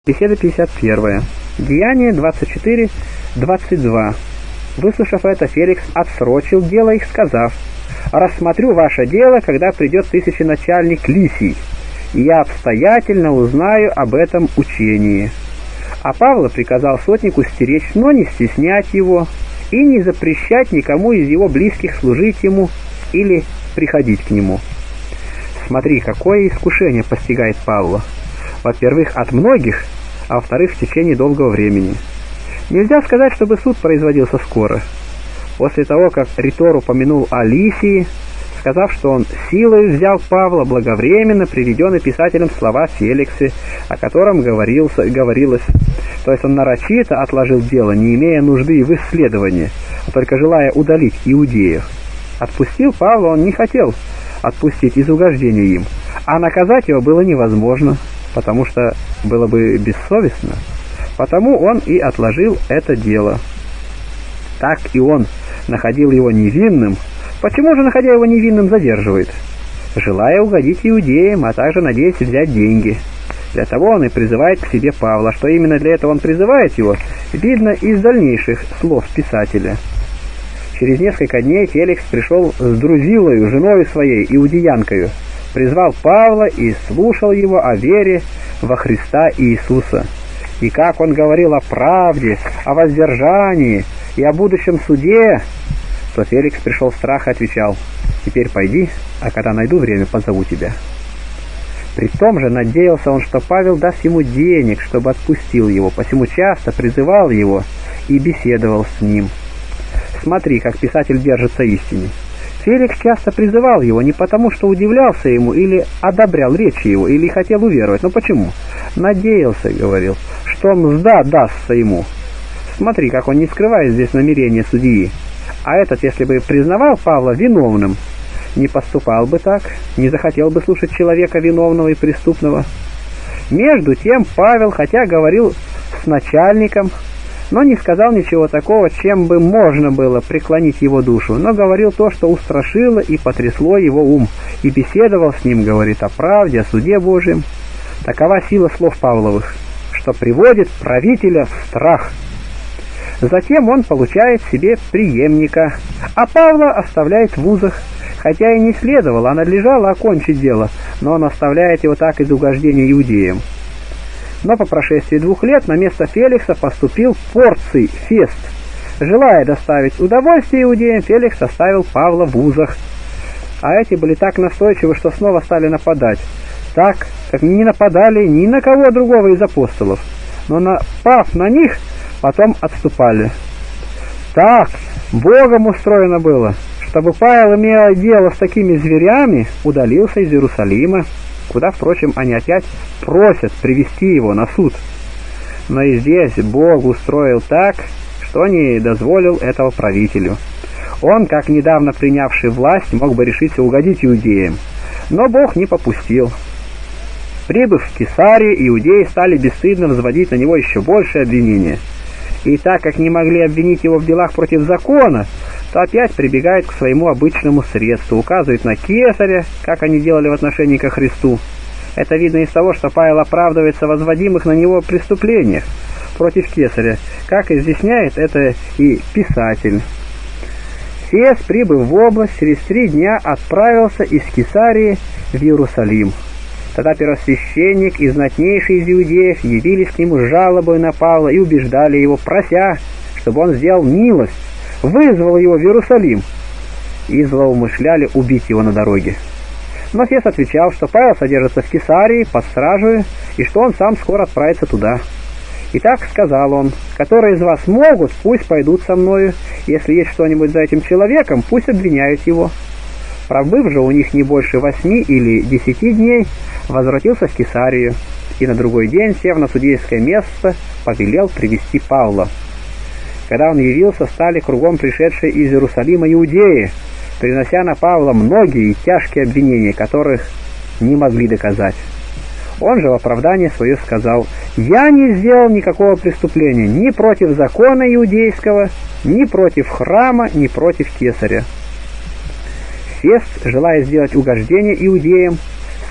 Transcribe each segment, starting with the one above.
Беседа 51. Деяние 24:22. Выслушав это, Феликс отсрочил дело их, сказав: «Рассмотрю ваше дело, когда придет тысяченачальник Лисий, и я обстоятельно узнаю об этом учении». А Павла приказал сотнику стеречь, но не стеснять его и не запрещать никому из его близких служить ему или приходить к нему. Смотри, какое искушение постигает Павла. Во-первых, от многих, а во-вторых, в течение долгого времени. Нельзя сказать, чтобы суд производился скоро. После того, как ритор упомянул о Лисии, сказав, что он силой взял Павла, благовременно приведены писателем слова Феликса, о котором говорилось. То есть он нарочито отложил дело, не имея нужды в исследовании, а только желая удалить иудеев. Отпустил Павла он не хотел отпустить из угождения им, а наказать его было невозможно, потому что было бы бессовестно. Потому он и отложил это дело. Так и он находил его невинным. Почему же, находя его невинным, задерживает? Желая угодить иудеям, а также надеясь взять деньги. Для того он и призывает к себе Павла. Что именно для этого он призывает его, видно из дальнейших слов писателя. Через несколько дней Феликс пришел с Друзилою, женою своей, иудеянкою, призвал Павла и слушал его о вере во Христа Иисуса. И как он говорил о правде, о воздержании и о будущем суде, то Феликс пришел в страх и отвечал: «Теперь пойди, а когда найду время, позову тебя». При том же надеялся он, что Павел даст ему денег, чтобы отпустил его, посему часто призывал его и беседовал с ним. Смотри, как писатель держится истине. Феликс часто призывал его не потому, что удивлялся ему или одобрял речи его, или хотел уверовать. Но почему? Надеялся, говорил, что мзда дастся ему. Смотри, как он не скрывает здесь намерения судьи. А этот, если бы признавал Павла виновным, не поступал бы так, не захотел бы слушать человека виновного и преступного. Между тем Павел, хотя говорил с начальником, но не сказал ничего такого, чем бы можно было преклонить его душу, но говорил то, что устрашило и потрясло его ум, и беседовал с ним, говорит, о правде, о суде Божьем. Такова сила слов Павловых, что приводит правителя в страх. Затем он получает себе преемника, а Павла оставляет в узах, хотя и не следовало, а надлежало окончить дело, но он оставляет его так из угождения иудеям. Но по прошествии 2 лет на место Феликса поступил Порций Фест. Желая доставить удовольствие иудеям, Феликс оставил Павла в узах. А эти были так настойчивы, что снова стали нападать, так, как не нападали ни на кого другого из апостолов, но напав на них, потом отступали. Так Богом устроено было, чтобы Павел, имея дело с такими зверями, удалился из Иерусалима, куда, впрочем, они опять просят привести его на суд. Но и здесь Бог устроил так, что не дозволил этого правителю. Он, как недавно принявший власть, мог бы решиться угодить иудеям, но Бог не попустил. Прибыв в Кесарию, иудеи стали бесстыдно взводить на него еще больше обвинения. И так как не могли обвинить его в делах против закона, то опять прибегают к своему обычному средству, указывают на Кесаря, как они делали в отношении ко Христу. Это видно из того, что Павел оправдывается в возводимых на него преступлениях против Кесаря, как изъясняет это и писатель. Фест, прибыв в область, через 3 дня отправился из Кесарии в Иерусалим. Тогда первосвященник и знатнейший из иудеев явились к нему с жалобой на Павла и убеждали его, прося, чтобы он сделал милость, вызвал его в Иерусалим, и злоумышляли убить его на дороге. Но Фест отвечал, что Павел содержится в Кесарии под стражей, и что он сам скоро отправится туда. И так сказал он: «Которые из вас могут, пусть пойдут со мною, если есть что-нибудь за этим человеком, пусть обвиняют его». Пробыв же у них не больше 8 или 10 дней, возвратился в Кесарию, и на другой день, сев на судейское место, повелел привести Павла. Когда он явился, стали кругом пришедшие из Иерусалима иудеи, принося на Павла многие и тяжкие обвинения, которых не могли доказать. Он же в оправдание свое сказал: «Я не сделал никакого преступления ни против закона иудейского, ни против храма, ни против Кесаря». Фест, желая сделать угождение иудеям,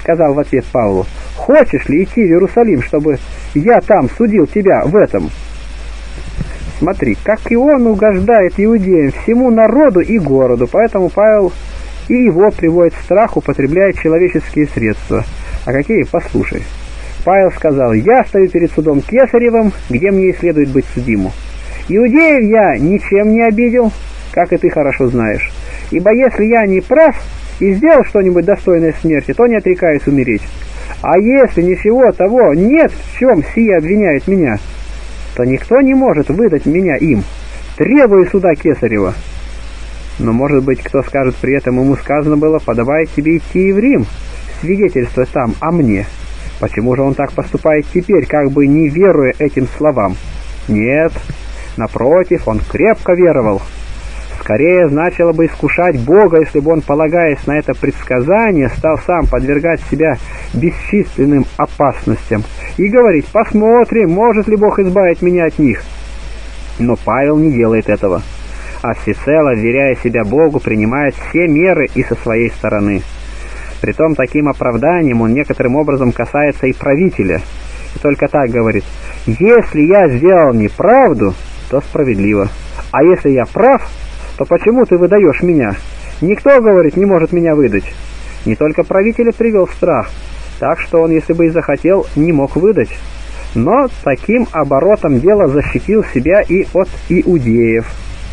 сказал в ответ Павлу: «Хочешь ли идти в Иерусалим, чтобы я там судил тебя в этом?» Смотри, как и он угождает иудеям, всему народу и городу, поэтому Павел и его приводит в страх, употребляя человеческие средства. А какие? Послушай. Павел сказал: «Я стою перед судом Кесаревым, где мне и следует быть судиму. Иудеев я ничем не обидел, как и ты хорошо знаешь. Ибо если я не прав и сделал что-нибудь достойное смерти, то не отрекаюсь умереть. А если ничего того нет, в чем сие обвиняет меня, то никто не может выдать меня им. Требую суда Кесарева». Но, может быть, кто скажет при этом, ему сказано было: «Подобает тебе идти и в Рим, свидетельствовать там о мне». Почему же он так поступает теперь, как бы не веруя этим словам? Нет, напротив, он крепко веровал. Скорее значило бы искушать Бога, если бы он, полагаясь на это предсказание, стал сам подвергать себя бесчисленным опасностям и говорить: «Посмотрим, может ли Бог избавить меня от них». Но Павел не делает этого, а всецело, вверяя себя Богу, принимает все меры и со своей стороны. Притом таким оправданием он некоторым образом касается и правителя, и только так говорит: «Если я сделал неправду, то справедливо, а если я прав, то почему ты выдаешь меня? Никто, говорит, не может меня выдать». Не только правителя привел в страх, так что он, если бы и захотел, не мог выдать. Но таким оборотом дела защитил себя и от иудеев.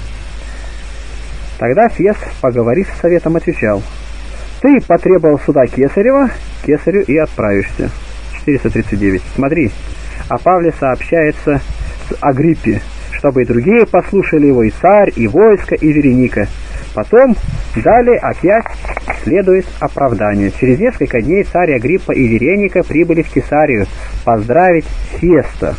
Тогда Фес, поговорив с советом, отвечал: «Ты потребовал суда Кесарева, Кесарю и отправишься». 439. Смотри, о Павле сообщается с Агриппе, чтобы и другие послушали его, и царь, и войско, и Вереника. Потом, далее опять следует оправдание. Через несколько дней царь Агриппа и Вереника прибыли в Кесарию поздравить Феста.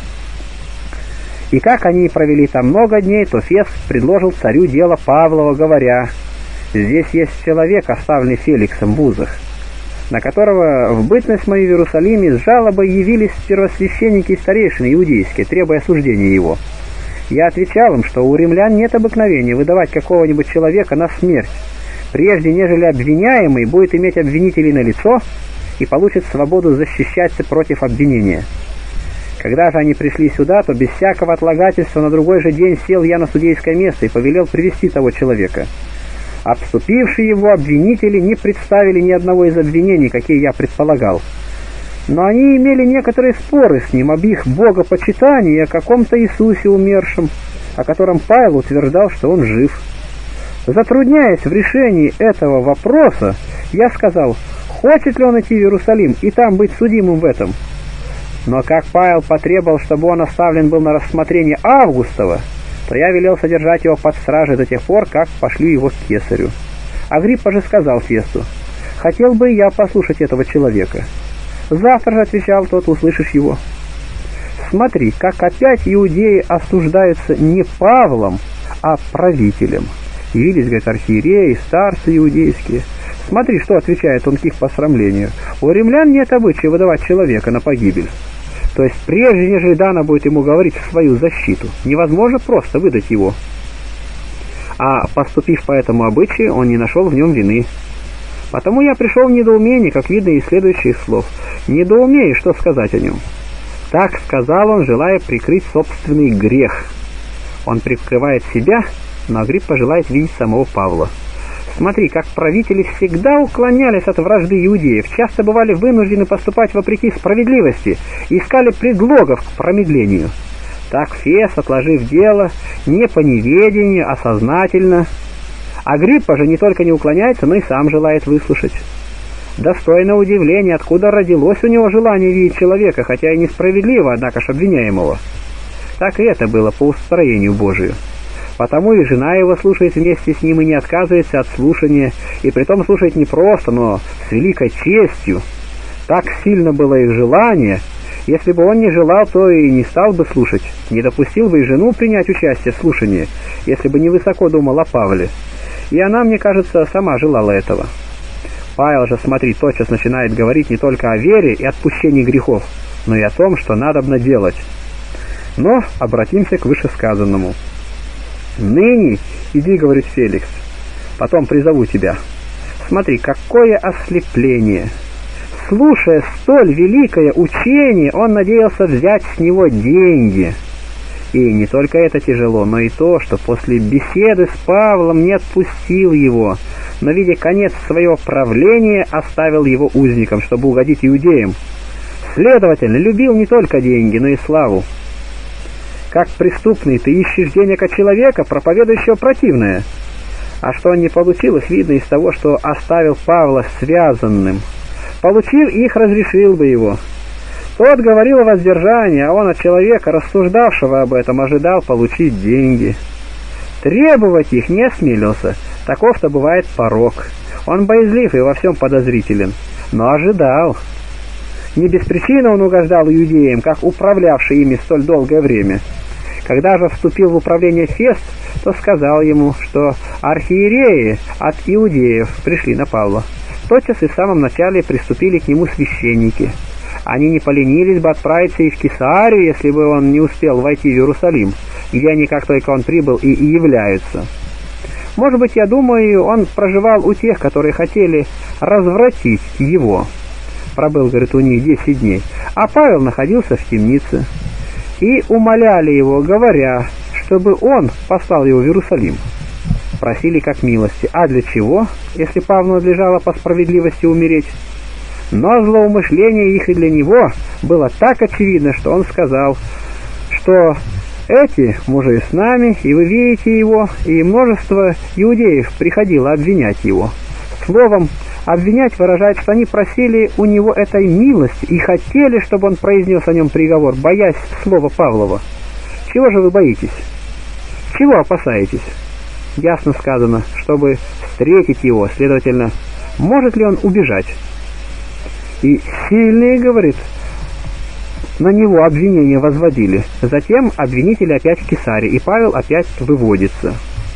И как они провели там много дней, то Фест предложил царю дело Павлова, говоря: «Здесь есть человек, оставленный Феликсом в узах, на которого в бытность мою в Иерусалиме с жалобой явились первосвященники и старейшины иудейские, требуя осуждения его. Я отвечал им, что у римлян нет обыкновения выдавать какого-нибудь человека на смерть, прежде нежели обвиняемый будет иметь обвинителей на лицо и получит свободу защищаться против обвинения. Когда же они пришли сюда, то без всякого отлагательства на другой же день сел я на судейское место и повелел привести того человека. Обступившие его обвинители не представили ни одного из обвинений, какие я предполагал. Но они имели некоторые споры с ним об их богопочитании и о каком-то Иисусе умершем, о котором Павел утверждал, что он жив. Затрудняясь в решении этого вопроса, я сказал: хочет ли он идти в Иерусалим и там быть судимым в этом? Но как Павел потребовал, чтобы он оставлен был на рассмотрение Августова, то я велел содержать его под стражей до тех пор, как пошлю его к Кесарю. Агриппа же сказал Фесту: хотел бы я послушать этого человека. Завтра же, отвечал тот, услышишь его. Смотри, как опять иудеи осуждаются не Павлом, а правителем. Явились, говорит, архиереи, старцы иудейские. Смотри, что отвечает он к их посрамлению. У римлян нет обычая выдавать человека на погибель. То есть прежде, нежели дано будет ему говорить в свою защиту, невозможно просто выдать его. А поступив по этому обычаю, он не нашел в нем вины. Потому я пришел в недоумение, как видно из следующих слов. Недоумею, что сказать о нем. Так сказал он, желая прикрыть собственный грех. Он прикрывает себя, но Агриппа желает видеть самого Павла. Смотри, как правители всегда уклонялись от вражды иудеев, часто бывали вынуждены поступать вопреки справедливости, искали предлогов к промедлению. Так Фес, отложив дело, не по неведению, а сознательно. Агриппа же не только не уклоняется, но и сам желает выслушать. Достойно удивления, откуда родилось у него желание видеть человека, хотя и несправедливо, однако ж обвиняемого. Так и это было по устроению Божию. Потому и жена его слушает вместе с ним и не отказывается от слушания, и притом слушает не просто, но с великой честью. Так сильно было их желание. Если бы он не желал, то и не стал бы слушать, не допустил бы и жену принять участие в слушании, если бы не высоко думал о Павле. И она, мне кажется, сама желала этого. Павел же, смотри, тотчас начинает говорить не только о вере и отпущении грехов, но и о том, что надобно делать. Но обратимся к вышесказанному. «Ныне иди, — говорит Феликс, — потом призову тебя». Смотри, какое ослепление! слушая столь великое учение, он надеялся взять с него деньги. И не только это тяжело, но и то, что после беседы с Павлом не отпустил его, но, видя конец своего правления, оставил его узником, чтобы угодить иудеям. Следовательно, любил не только деньги, но и славу. Как преступный ты ищешь денег от человека, проповедующего противное. А что он не получил, их видно из того, что оставил Павла связанным. Получив их, разрешил бы его. Тот говорил о воздержании, а он от человека, рассуждавшего об этом, ожидал получить деньги. Требовать их не осмелился, таков-то бывает порок. Он боязлив и во всем подозрителен, но ожидал. Не без причины он угождал иудеям, как управлявший ими столь долгое время. Когда же вступил в управление Фест, то сказал ему, что архиереи от иудеев пришли на Павла. Тотчас и в самом начале приступили к нему священники. Они не поленились бы отправиться и в Кесарию, если бы он не успел войти в Иерусалим, где они, как только он прибыл, и являются. Может быть, я думаю, он проживал у тех, которые хотели развратить его. Пробыл, говорит, у них 10 дней. А Павел находился в темнице. И умоляли его, говоря, чтобы он послал его в Иерусалим. Просили как милости. А для чего, если Павлу надлежало по справедливости умереть? Но злоумышление их и для него было так очевидно, что он сказал, что эти мужи с нами, и вы видите его, и множество иудеев приходило обвинять его. Словом, обвинять выражает, что они просили у него этой милости и хотели, чтобы он произнес о нем приговор, боясь слова Павлова. Чего же вы боитесь? Чего опасаетесь? Ясно сказано, чтобы встретить его, следовательно, может ли он убежать? И сильные, говорит, на него обвинения возводили. Затем обвинители опять в Кесаре, и Павел опять выводится.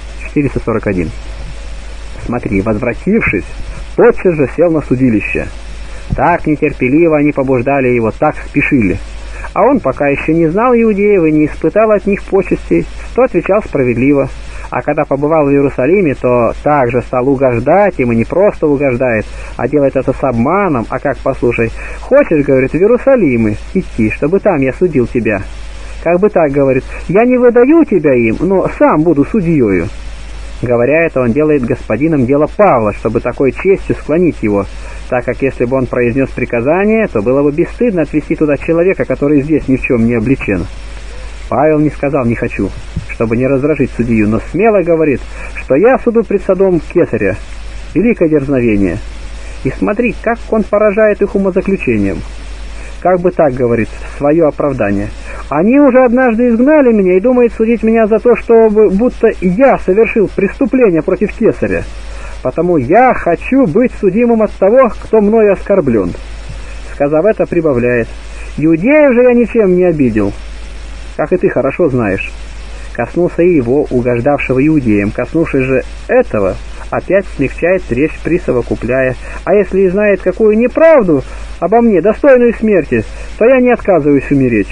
441. Смотри, возвратившись, тотчас же сел на судилище. Так нетерпеливо они побуждали его, так спешили. А он пока еще не знал иудеев и не испытал от них почестей, то отвечал справедливо. А когда побывал в Иерусалиме, то также стал угождать им, и не просто угождает, а делает это с обманом. А как, послушай, хочешь, говорит, в Иерусалим идти, чтобы там я судил тебя? Как бы так, говорит, я не выдаю тебя им, но сам буду судьею. Говоря это, он делает господином дело Павла, чтобы такой честью склонить его, так как если бы он произнес приказание, то было бы бесстыдно отвести туда человека, который здесь ни в чем не обличен. Павел не сказал «не хочу», чтобы не раздражить судью, но смело говорит, что я суду пред судом Кесаря. Великое дерзновение. И смотри, как он поражает их умозаключением. Как бы так, говорит, свое оправдание. Они уже однажды изгнали меня и думают судить меня за то, чтобы будто я совершил преступление против Кесаря. Потому я хочу быть судимым от того, кто мною оскорблен. Сказав это, прибавляет: иудеев же я ничем не обидел, как и ты хорошо знаешь. Коснулся и его, угождавшего иудеям. Коснувшись же этого, опять смягчает речь, присовокупляя: а если и знает какую неправду обо мне, достойную смерти, то я не отказываюсь умереть.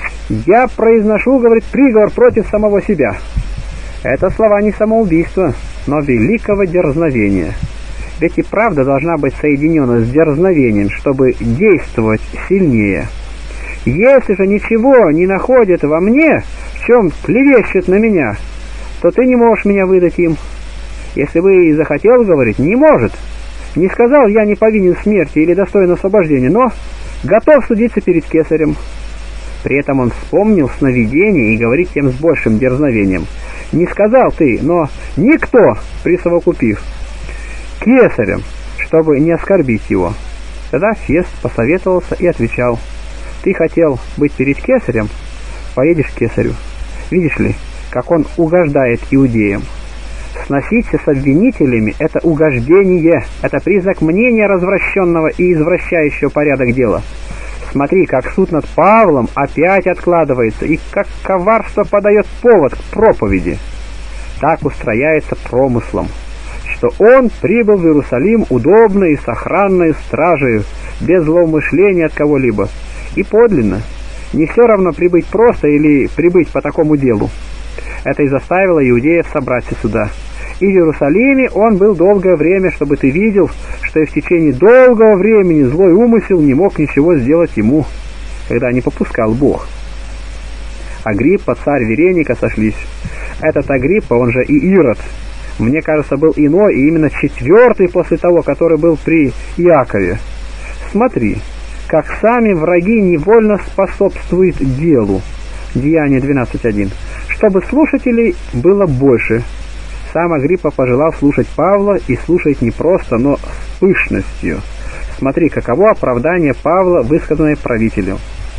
Я произношу, говорит, приговор против самого себя. Это слова не самоубийства, но великого дерзновения. Ведь и правда должна быть соединена с дерзновением, чтобы действовать сильнее. Если же ничего не находят во мне, в чем клевещут на меня, то ты не можешь меня выдать им. Если бы и захотел, говорить, не может. Не сказал, я не повинен в смерти или достоин освобождения, но готов судиться перед Кесарем. При этом он вспомнил сновидение и говорит тем с большим дерзновением: не сказал ты, но никто, присовокупив, Кесарем, чтобы не оскорбить его. Тогда Фест посоветовался и отвечал: ты хотел быть перед Кесарем, поедешь к Кесарю. Видишь ли, как он угождает иудеям. Сноситься с обвинителями – это угождение, это признак мнения развращенного и извращающего порядок дела. Смотри, как суд над Павлом опять откладывается, и как коварство подает повод к проповеди. Так устрояется промыслом, что он прибыл в Иерусалим удобно и с охранной стражей, без злоумышления от кого-либо. И подлинно, не все равно прибыть просто или прибыть по такому делу. Это и заставило иудеев собраться сюда. И в Иерусалиме он был долгое время, чтобы ты видел, что и в течение долгого времени злой умысел не мог ничего сделать ему, когда не попускал Бог. Агриппа, царь Вереника сошлись. Этот Агриппа, он же и Ирод, мне кажется, был иной, и именно четвертый после того, который был при Иакове. Смотри, как сами враги невольно способствуют делу. Деяние 12.1. Чтобы слушателей было больше. Сам Агриппа пожелал слушать Павла и слушать не просто, но с пышностью. Смотри, каково оправдание Павла, высказанное правителю.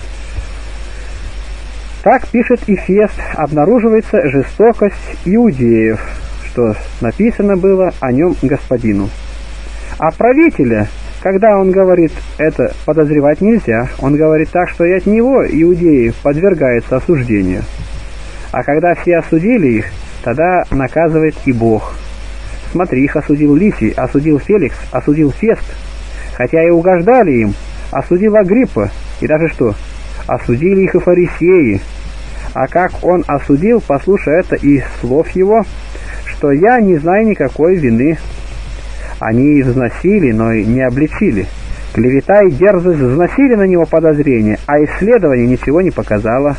Так пишет Эфест, обнаруживается жестокость иудеев, что написано было о нем господину. А правителя, когда он говорит это, подозревать нельзя, он говорит так, что и от него иудеи подвергаются осуждению. А когда все осудили их, тогда наказывает и Бог. Смотри, их осудил Лисий, осудил Феликс, осудил Фест, хотя и угождали им, осудил Агриппа, и даже что? Осудили их и фарисеи. А как он осудил, послушай это из слов его, что я не знаю никакой вины. Они и взносили, но и не обличили. Клевета и дерзость взносили на него подозрения, а исследование ничего не показало.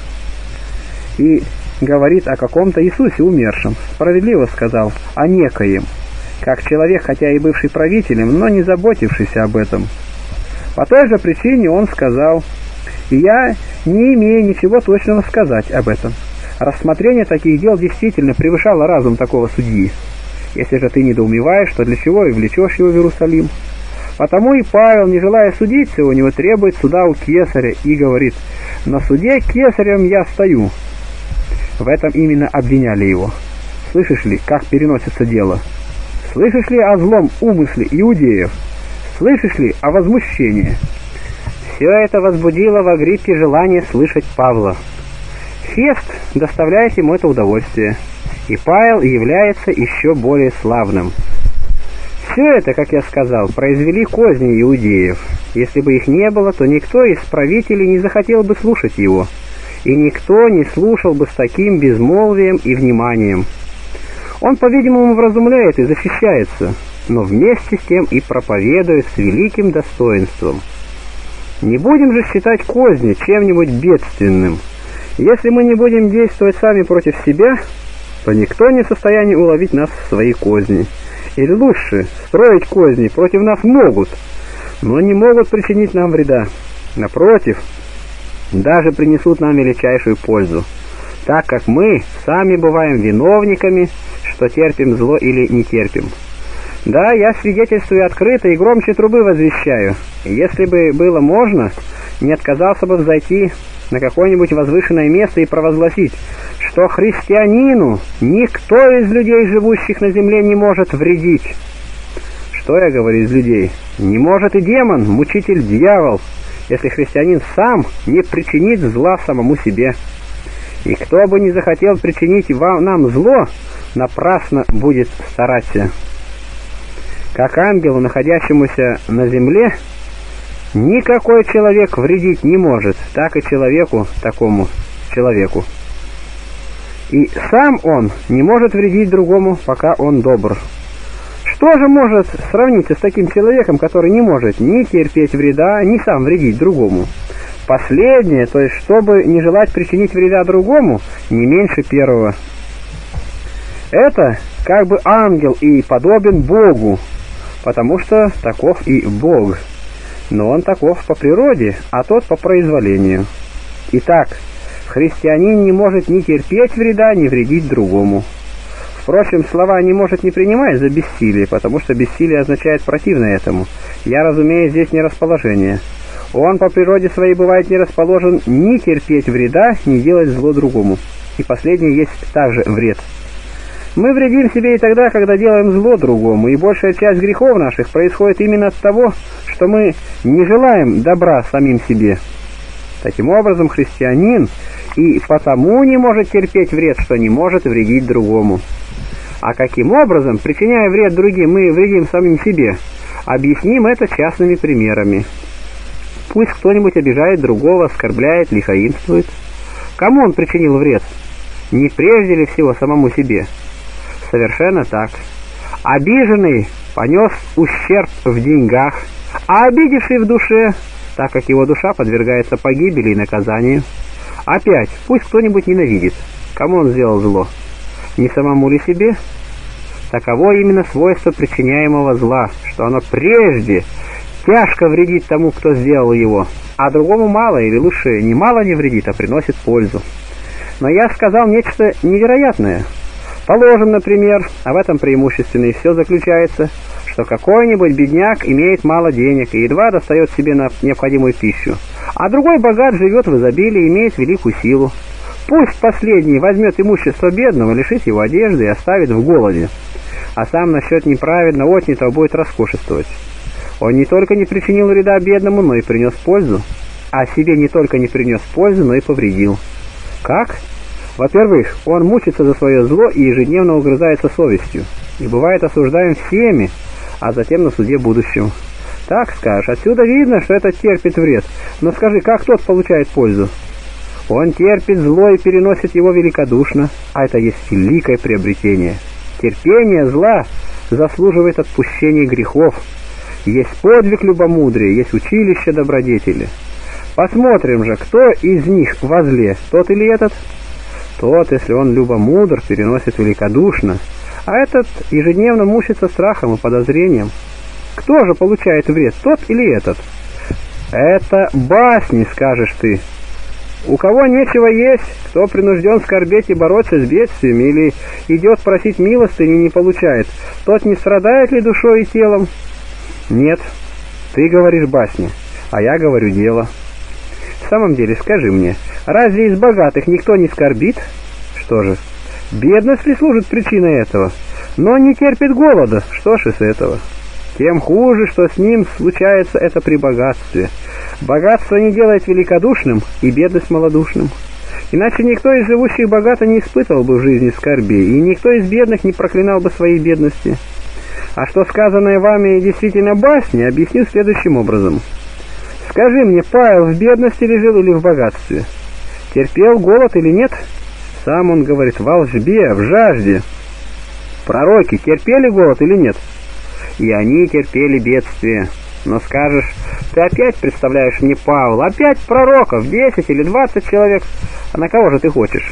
И говорит о каком-то Иисусе умершем. Справедливо сказал, о некоем. Как человек, хотя и бывший правителем, но не заботившийся об этом. По той же причине он сказал, и я не имею ничего точного сказать об этом. Рассмотрение таких дел действительно превышало разум такого судьи. Если же ты недоумеваешь, то для чего и влечешь его в Иерусалим? Потому и Павел, не желая судиться, у него требует суда у Кесаря и говорит, на суде Кесарем я стою. В этом именно обвиняли его. Слышишь ли, как переносится дело? Слышишь ли о злом умысле иудеев? Слышишь ли о возмущении? Все это возбудило в Агриппе желание слышать Павла. Фест доставляет ему это удовольствие, и Павел является еще более славным. Все это, как я сказал, произвели козни иудеев. Если бы их не было, то никто из правителей не захотел бы слушать его, и никто не слушал бы с таким безмолвием и вниманием. Он, по-видимому, вразумляет и защищается, но вместе с тем и проповедует с великим достоинством. Не будем же считать козни чем-нибудь бедственным. Если мы не будем действовать сами против себя, то никто не в состоянии уловить нас в свои козни. Или лучше, строить козни против нас могут, но не могут причинить нам вреда. Напротив, даже принесут нам величайшую пользу, так как мы сами бываем виновниками, что терпим зло или не терпим. Да, я свидетельствую открыто и громче трубы возвещаю. Если бы было можно, не отказался бы взойти на какое-нибудь возвышенное место и провозгласить, что христианину никто из людей, живущих на земле, не может вредить. Что я говорю из людей? Не может и демон, мучитель дьявол, если христианин сам не причинит зла самому себе. И кто бы не захотел причинить нам зло, напрасно будет стараться. Как ангелу, находящемуся на земле, никакой человек вредить не может, так и человеку, такому человеку. И сам он не может вредить другому, пока он добр. Что же может сравниться с таким человеком, который не может ни терпеть вреда, ни сам вредить другому? Последнее, то есть, чтобы не желать причинить вреда другому, не меньше первого. Это как бы ангел и подобен Богу, потому что таков и Бог. Но он таков по природе, а тот по произволению. Итак, христианин не может ни терпеть вреда, ни вредить другому. Впрочем, слова «не может» не принимай за бессилие, потому что бессилие означает противно этому. Я разумею здесь не расположение. Он по природе своей бывает не расположен ни терпеть вреда, ни делать зло другому. И последнее есть также вред. Мы вредим себе и тогда, когда делаем зло другому, и большая часть грехов наших происходит именно от того, что мы не желаем добра самим себе. Таким образом, христианин и потому не может терпеть вред, что не может вредить другому. А каким образом, причиняя вред другим, мы вредим самим себе? Объясним это частными примерами. Пусть кто-нибудь обижает другого, оскорбляет, лихоимствует. Кому он причинил вред? Не прежде ли всего самому себе? Совершенно так. Обиженный понес ущерб в деньгах, а обидевший в душе, так как его душа подвергается погибели и наказанию. Опять, пусть кто-нибудь ненавидит. Кому он сделал зло? Не самому ли себе? Таково именно свойство причиняемого зла, что оно прежде тяжко вредит тому, кто сделал его, а другому мало, или лучше немало не вредит, а приносит пользу. Но я сказал нечто невероятное. Положим, например, а в этом преимущественно и все заключается, что какой-нибудь бедняк имеет мало денег и едва достает себе на необходимую пищу, а другой богат, живет в изобилии и имеет великую силу. Пусть последний возьмет имущество бедного, лишит его одежды и оставит в голоде, а сам насчет неправедно отнятого будет роскошествовать. Он не только не причинил вреда бедному, но и принес пользу, а себе не только не принес пользу, но и повредил. Как? Во-первых, он мучится за свое зло и ежедневно угрызается совестью, и бывает осуждаем всеми, а затем на суде будущем. Так скажешь, отсюда видно, что этот терпит вред, но скажи, как тот получает пользу? Он терпит зло и переносит его великодушно, а это есть великое приобретение. Терпение зла заслуживает отпущения грехов. Есть подвиг любомудрия, есть училище добродетели. Посмотрим же, кто из них во зле, тот или этот? Тот, если он любомудр, переносит великодушно, а этот ежедневно мучится страхом и подозрением. Кто же получает вред, тот или этот? Это басни, скажешь ты. У кого нечего есть, кто принужден скорбеть и бороться с бедствиями, или идет просить милостыни и не получает, тот не страдает ли душой и телом? Нет, ты говоришь басни, а я говорю дело. В самом деле, скажи мне, разве из богатых никто не скорбит? Что же, бедность ли служит причиной этого? Но не терпит голода, что ж из этого? Тем хуже, что с ним случается это при богатстве. Богатство не делает великодушным, и бедность малодушным. Иначе никто из живущих богато не испытывал бы в жизни скорби, и никто из бедных не проклинал бы своей бедности. А что сказанное вами действительно басни, объясню следующим образом. Скажи мне, Павел в бедности ли жил или в богатстве? Терпел голод или нет? Сам он говорит, в волжбе, в жажде. Пророки терпели голод или нет? И они терпели бедствие. Но скажешь, ты опять представляешь мне, Павел, опять пророков, 10 или 20 человек, а на кого же ты хочешь?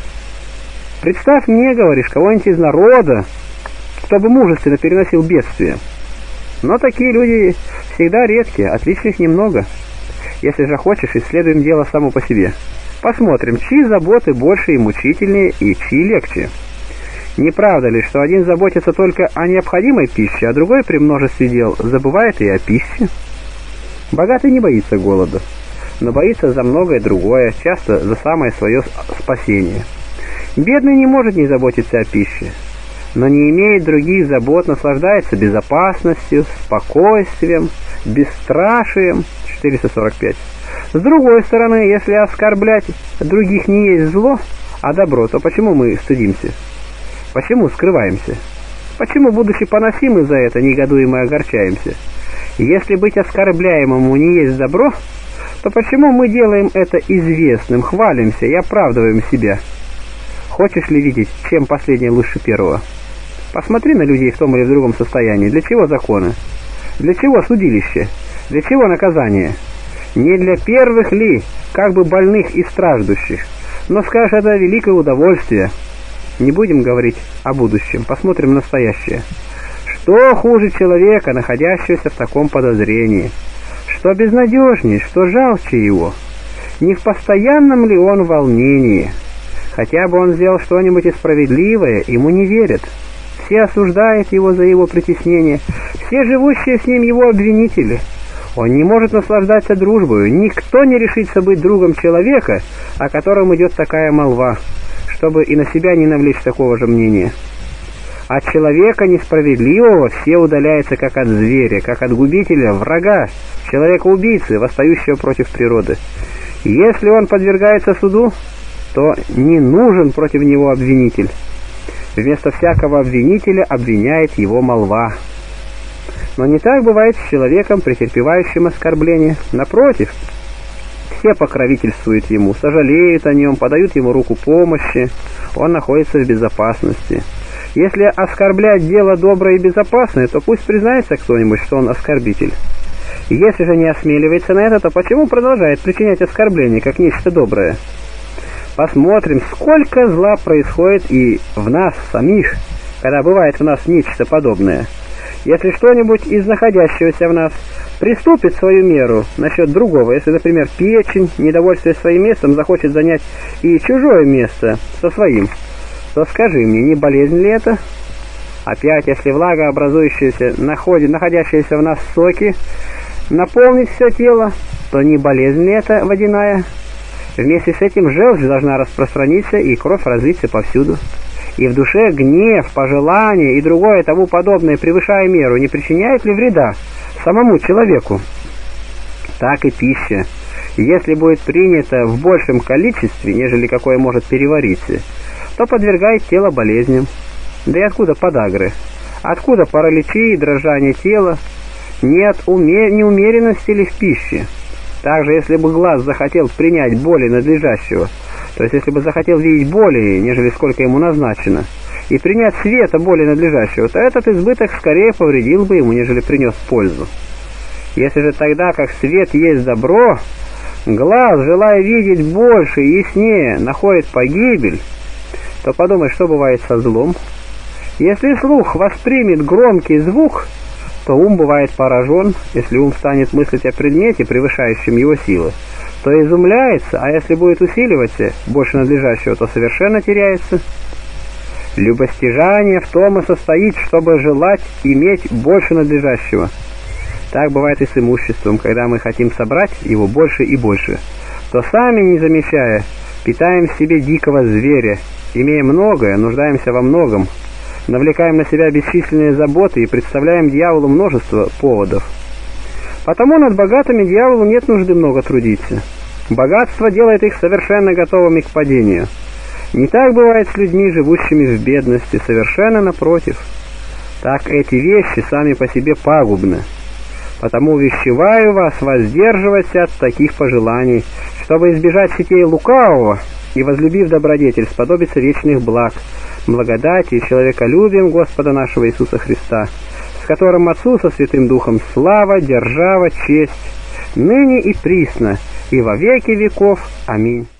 Представь мне, говоришь, кого-нибудь из народа, кто бы мужественно переносил бедствие. Но такие люди всегда редкие, отличных немного. Если же хочешь, исследуем дело само по себе. Посмотрим, чьи заботы больше и мучительнее, и чьи легче. Не правда ли, что один заботится только о необходимой пище, а другой при множестве дел забывает и о пище? Богатый не боится голода, но боится за многое другое, часто за самое свое спасение. Бедный не может не заботиться о пище, но не имеет других забот, наслаждается безопасностью, спокойствием, бесстрашием. 445. С другой стороны, если оскорблять других не есть зло, а добро, то почему мы стыдимся? Почему скрываемся? Почему, будучи поносимы за это, негодуем и огорчаемся? Если быть оскорбляемому не есть добро, то почему мы делаем это известным, хвалимся и оправдываем себя? Хочешь ли видеть, чем последнее лучше первого? Посмотри на людей в том или в другом состоянии. Для чего законы? Для чего судилище? Для чего наказание? Не для первых ли, как бы больных и страждущих? Но скажешь, это великое удовольствие. Не будем говорить о будущем, посмотрим на настоящее. Что хуже человека, находящегося в таком подозрении? Что безнадежнее, что жалче его? Не в постоянном ли он волнении? Хотя бы он сделал что-нибудь справедливое, ему не верят. Все осуждают его за его притеснение, все живущие с ним его обвинители. Он не может наслаждаться дружбой, никто не решится быть другом человека, о котором идет такая молва, чтобы и на себя не навлечь такого же мнения. От человека несправедливого все удаляются как от зверя, как от губителя, врага, человека-убийцы, восстающего против природы. Если он подвергается суду, то не нужен против него обвинитель. Вместо всякого обвинителя обвиняет его молва. Но не так бывает с человеком, претерпевающим оскорбление. Напротив, все покровительствуют ему, сожалеют о нем, подают ему руку помощи, он находится в безопасности. Если оскорблять дело доброе и безопасное, то пусть признается кто-нибудь, что он оскорбитель. Если же не осмеливается на это, то почему продолжает причинять оскорбление, как нечто доброе? Посмотрим, сколько зла происходит и в нас самих, когда бывает в нас нечто подобное. Если что-нибудь из находящегося в нас приступит свою меру насчет другого, если, например, печень, недовольствуясь своим местом, захочет занять и чужое место со своим, то скажи мне, не болезнь ли это? Опять, если влагообразующиеся, находящиеся в нас соки, наполнить все тело, то не болезнь ли это водяная? Вместе с этим желчь должна распространиться и кровь разлиться повсюду. И в душе гнев, пожелание и другое тому подобное, превышая меру, не причиняет ли вреда самому человеку? Так и пища, если будет принята в большем количестве, нежели какое может перевариться, то подвергает тело болезням. Да и откуда подагры? Откуда параличи и дрожание тела? Нет неумеренности ли в пище? Также, если бы глаз захотел принять более надлежащего, то есть если бы захотел видеть более, нежели сколько ему назначено, и принять света более надлежащего, то этот избыток скорее повредил бы ему, нежели принес пользу. Если же тогда, как свет есть добро, глаз, желая видеть больше и яснее, находит погибель, то подумай, что бывает со злом. Если слух воспримет громкий звук, то ум бывает поражен. Если ум станет мыслить о предмете, превышающем его силы, то изумляется, а если будет усиливаться больше надлежащего, то совершенно теряется. Любостяжание в том и состоит, чтобы желать иметь больше надлежащего. Так бывает и с имуществом, когда мы хотим собрать его больше и больше, то сами, не замечая, питаем в себе дикого зверя, имея многое, нуждаемся во многом, навлекаем на себя бесчисленные заботы и представляем дьяволу множество поводов. Потому над богатыми дьяволу нет нужды много трудиться. Богатство делает их совершенно готовыми к падению. Не так бывает с людьми, живущими в бедности, совершенно напротив. Так эти вещи сами по себе пагубны. Потому увещеваю вас воздерживаться от таких пожеланий, чтобы избежать сетей лукавого и, возлюбив добродетель, сподобиться вечных благ, благодати и человеколюбием Господа нашего Иисуса Христа, с которым Отцу со Святым Духом слава, держава, честь, ныне и присно, и во веки веков. Аминь.